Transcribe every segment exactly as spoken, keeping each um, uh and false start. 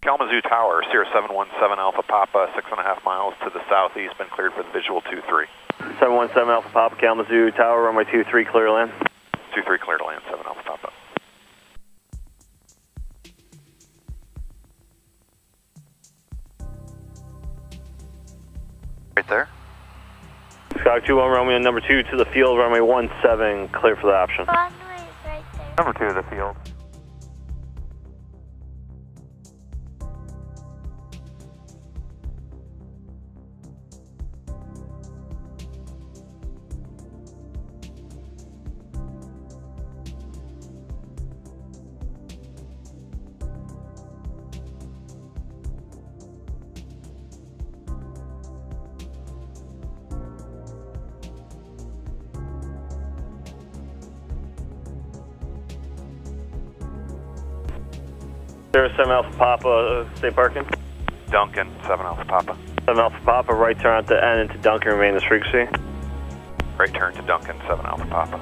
Kalamazoo Tower, Sierra seven one seven Alpha Papa, six and a half miles to the southeast, been cleared for the visual two three. seven one seven Alpha Papa, Kalamazoo Tower, runway two three, clear to land. two three, clear to land, seven Alpha Papa. Right there. Sky two one, Romeo number two to the field, runway one seven, clear for the option. Runway right there. Number two to the field. Sierra seven Alpha Papa, uh, stay parking. Duncan, seven Alpha Papa. seven Alpha Papa, right turn at the end into Duncan, remain this frequency. Right turn to Duncan, seven Alpha Papa.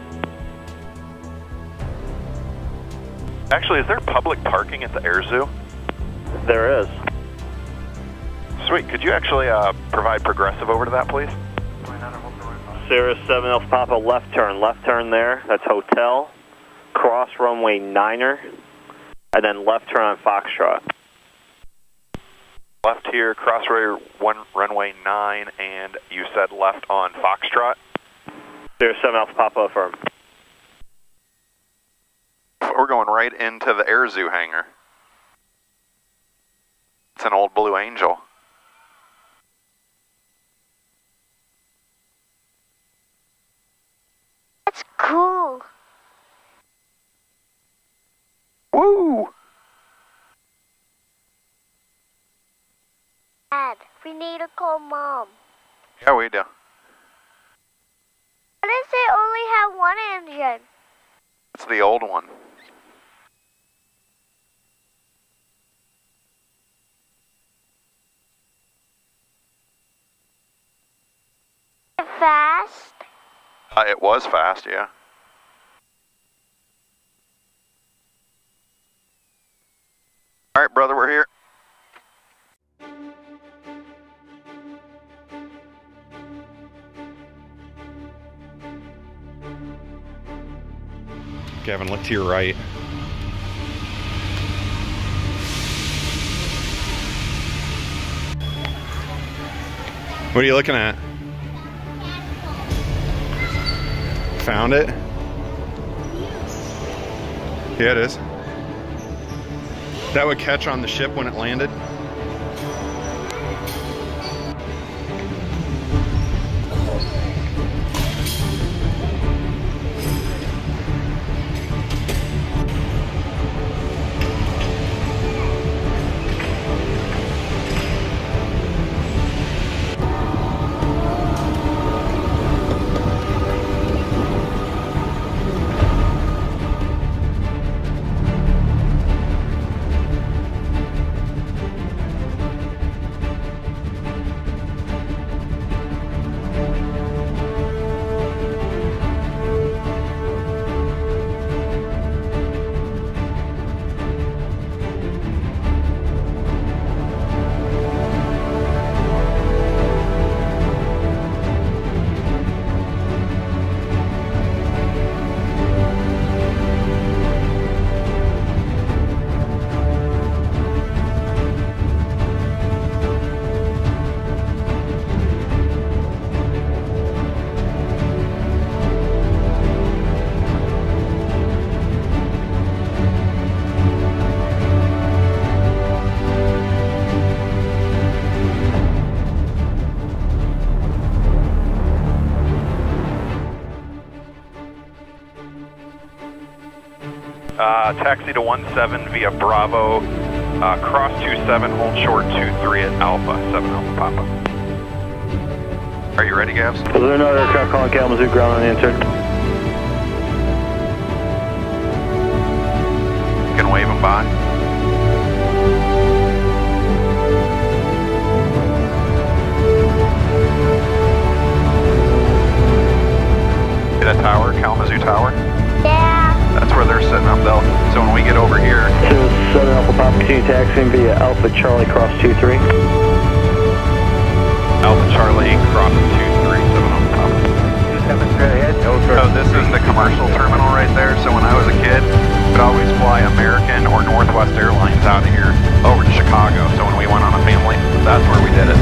Actually, is there public parking at the Air Zoo? There is. Sweet, could you actually uh, provide progressive over to that, please? Sierra seven Alpha Papa, left turn, left turn there, that's hotel, cross runway niner, and then left turn on Foxtrot. Left here, cross runway one, runway nine, and you said left on Foxtrot? Sierra seven Alpha Papa, affirm. We're going right into the Air Zoo hangar. It's an old Blue Angel. That's cool. Woo! Dad, we need to call Mom. Yeah, we do. Why does it only have one engine? It's the old one. Is it fast? Uh, it was fast, yeah. All right, brother, we're here. Gavin, look to your right. What are you looking at? Found it? Yeah, it is. That would catch on the ship when it landed. Uh, taxi to one seven via Bravo, uh, cross two seven, hold short two three at Alpha, seven Alpha Papa. Are you ready, Gavs? Was there another aircraft calling Kalamazoo ground unanswered? You can wave them by. See that tower, Kalamazoo Tower? Yeah. That's where they're sitting up though. So when we get over here, seven Alpha Papa, continue taxiing via Alpha Charlie cross two three. Alpha Charlie cross two three, seven Alpha Papa. two seven straight ahead, no So this is the commercial terminal right there. So when I was a kid, we'd always fly American or Northwest Airlines out of here over to Chicago. So when we went on a family, that's where we did it.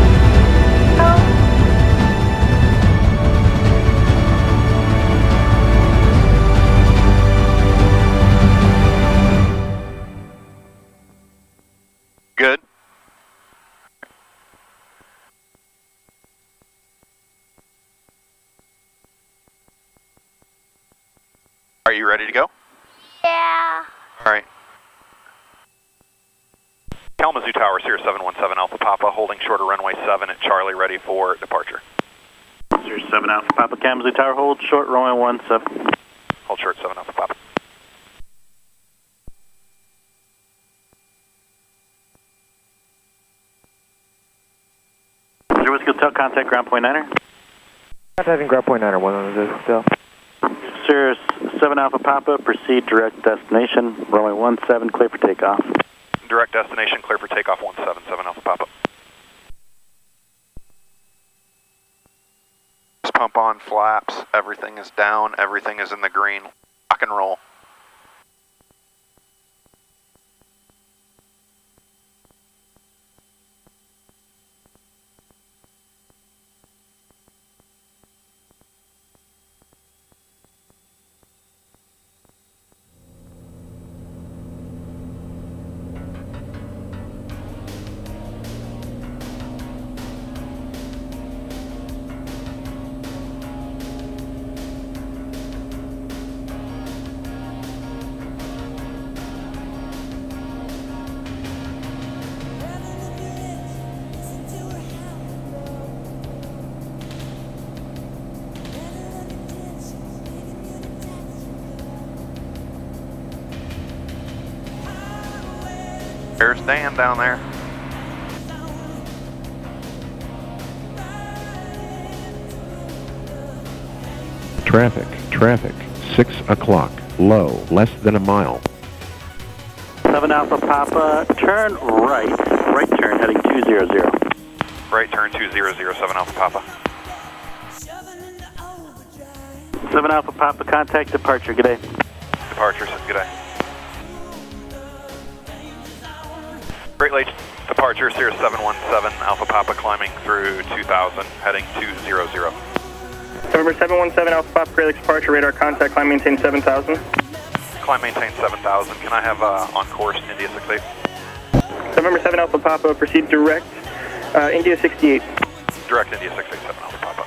Good. Are you ready to go? Yeah. All right. Kalamazoo Tower, Sierra seven one seven Alpha Papa, holding short of runway seven at Charlie, ready for departure. Sierra seven Alpha Papa, Kalamazoo Tower, hold short, runway one seven. Hold short, seven Alpha Papa. Zero Whiskey Hotel, contact ground point niner. Contacting ground point niner, one on the still. Sierra seven Alpha Papa, proceed direct destination, runway one seven, clear for takeoff. Direct destination, clear for takeoff, one seven seven Alpha Papa. Just pump on flaps, everything is down, everything is in the green. Rock and roll. There's Dan down there. Traffic, traffic, six o'clock, low, less than a mile. seven Alpha Papa, turn right, right turn heading two zero zero. Right turn two zero zero, seven Alpha Papa. seven Alpha Papa, contact departure, good day. Departure, good day. Great Lakes departure, Sierra seven one seven Alpha Papa, climbing through two thousand, heading two zero zero. November seven one seven Alpha Papa, Great Lakes departure, radar contact, climb maintain seven thousand. Climb maintain seven thousand. Can I have uh, on course India six eight? November seven Alpha Papa, proceed direct, uh, India sixty-eight. Direct India six eight seven Alpha Papa.